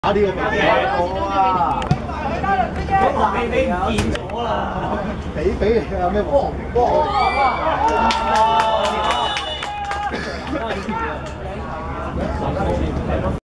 打呢個比賽哇！ 你唔見咗啦！ 比你有咩黃？哇！